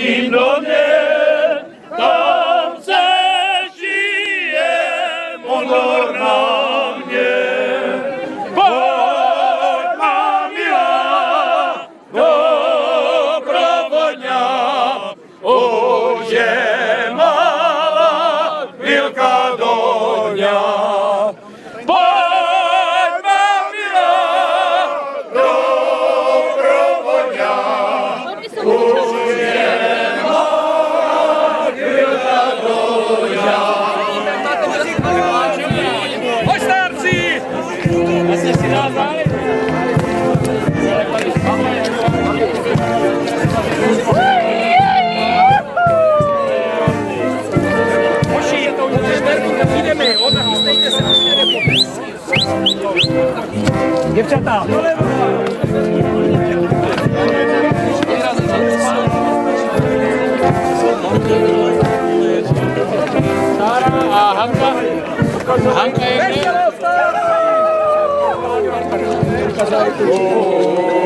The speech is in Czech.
jedním domě, tam se žije Mongor na mě. Pojď, má milá, doprovodňa, už je malá vilka doňa. Pojď, má milá, doprovodňa, už je malá vilka doňa. Pojď, starci! Vlastně si dá záležit. Hoši, je to už čtvrtý, přijdeme, odchystejte se, prostě nepotřebujeme. Děvčata! Sára a Hanka. Hanka je kde?